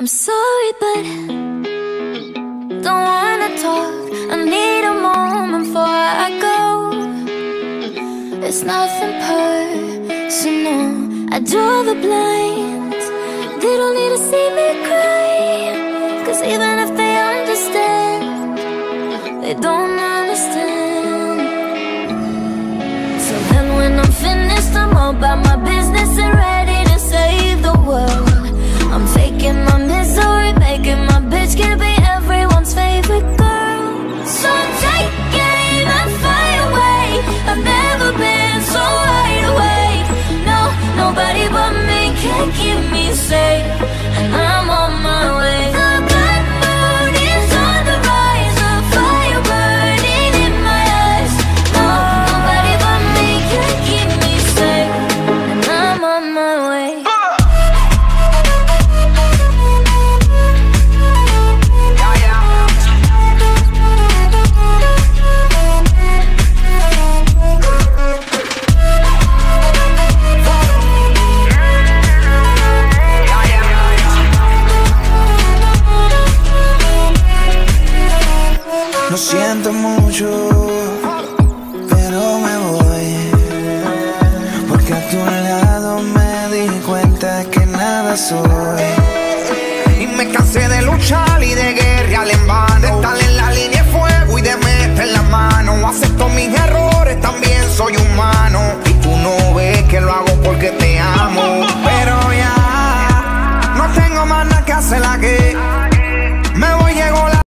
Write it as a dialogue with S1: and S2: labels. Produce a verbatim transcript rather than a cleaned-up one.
S1: I'm sorry, but don't wanna talk. I need a moment before I go. It's nothing personal. I draw the blinds. They don't need to see me cry, 'cause even if they understand, they don't understand. So then when I'm finished, I'm all about my business and ready to save the world. I'm faking my misery, making my bitch can be everyone's favorite girl. So take aim and fly away. I've never been so wide awake. No, nobody but me can keep me safe, and I'm on my way. The blood moon is on the rise, a fire burning in my eyes. No, nobody but me can keep me safe, and I'm on my way.
S2: Lo siento mucho, pero me voy, porque a tu lado me di cuenta que nada soy. Y me cansé de luchar y de guerra.